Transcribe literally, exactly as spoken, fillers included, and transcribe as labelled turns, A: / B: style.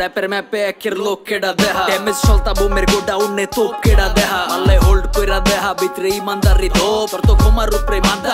A: র‍্যাপের ম্যাপে একের লোক কেডা দেহা ড্যামেজ সলতা বোমের গোডাউনে তোপ কেডা দেহা মারলে হোল্ড কইরা দেহা ভিতরে ইমানদারি দো তোর তো ঘুমার উপরে মান্দা